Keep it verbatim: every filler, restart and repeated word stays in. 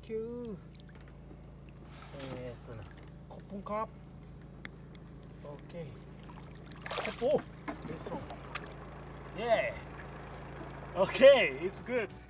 thank you. えーっとね、コップンカップ。Okay. コップ。This one. Yeah. Okay, it's good.